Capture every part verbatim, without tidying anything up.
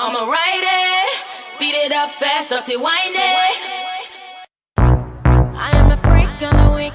I'ma ride it, speed it up fast, up to wind it. I am the freak of the week.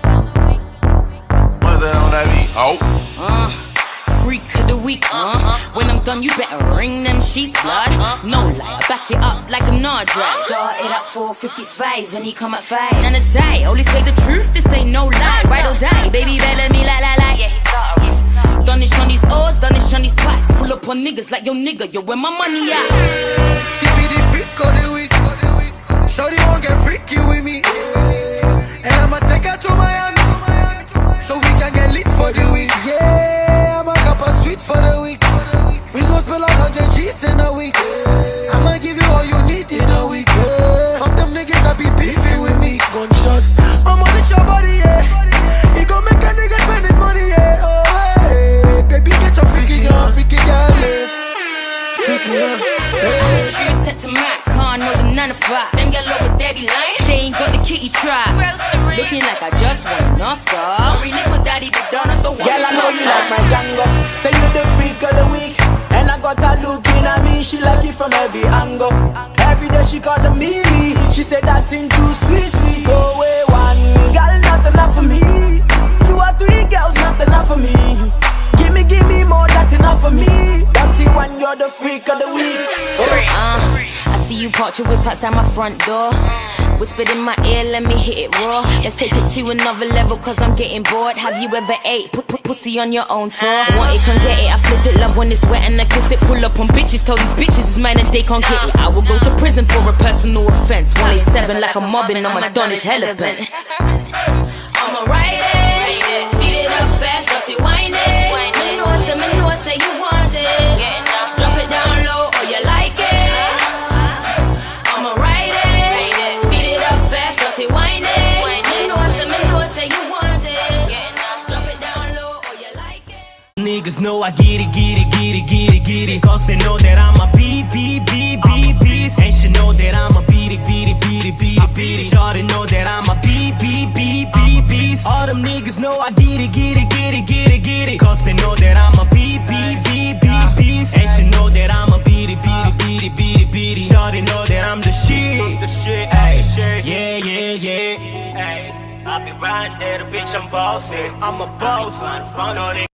What's that on that beat? Oh. Uh, freak of the week. Uh, when I'm done, you better ring them sheets, blood. No lie, I back it up like a Nard dress. Started at four fifty-five and he come at five. None of die, only say the truth, this ain't no lie. Ride or die, baby, better me like, like, like. Yeah, he started. Done this on these O's, done this on these spots. Pull up on niggas like yo nigga, yo where my money at? She be the freak of the week. Shorty won't get freaky with me, and I'ma take her to Miami, so we can get lit for the week. Yeah, I'ma cup a sweet for the week. We gon' spill like hundred G's in a week. I'ma give you all you need in a week. Fuck them niggas that be beefing with me. Gunshot, I'm on this your body, yeah. It gon' make a nigga spend his money, yeah. Oh, hey, baby, get your freaky girl, freaky girl, yeah. Freaky girl, yeah. Street set to Mac, can't know the nine to five. Them get low with they be lying, they ain't got the kitty trap. Looking like I just won an Oscar. Really put daddy but down at the wall. Girl, I know you like my Django. Say you the freak of the week, and I got her looking at me. She like it from every angle. Every day she call the Mimi. She said that thing too sweet, sweet. Oh, wait, one girl, not enough for me. Two or three girls, not enough for me. Give me, give me more, that's enough for me. That's it when you're the freak of the week. Uh, I see you park your whip outside my front door. Whispered in my ear, let me hit it raw. Let's take it to another level, cause I'm getting bored. Have you ever ate put, put pussy on your own tour? Want it, can get it, I flip it, love when it's wet and I kiss it. Pull up on bitches, tell these bitches it's mine and they can't get it. I will go to prison for a personal offense. one eighty-seven like I'm mobbing on my Donish hella bent. I'ma ride it, speed it up fast, up to wind it. Me know say, me know say you want it. Drop it down low or you like it. I'ma ride it, speed it up fast, up to wind it. Me know say, me know say you want it. Drop it down low or you like it. Niggas know I get it, get it, get it, get it, get it. Cause they know that I'm a beat, beat, beat, beat, beat. And she know that I'm a beat it, beat it, beat it, beat it, beat it. Shawty know that I'm a beat, beat, beat, beat, beat. All them niggas know I get it, get it, get it, get it, get it. Cause they know that I'm a beat, beat, beat, beat, beat. And she know that I'm a beat it, beat it, beat it, beat it, beat it. Shawty know that I'm the shit, the shit, ay, yeah, yeah, yeah. Ay, I be riding there, the bitch I'm bossy. I'm a boss, run on it.